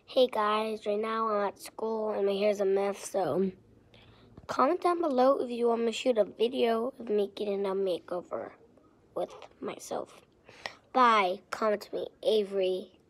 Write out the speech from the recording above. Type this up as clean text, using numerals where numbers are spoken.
Hey guys, right now I'm at school and my hair's a mess, so comment down below if you want me to shoot a video of me getting a makeover with myself. Bye. Comment to me, Avery.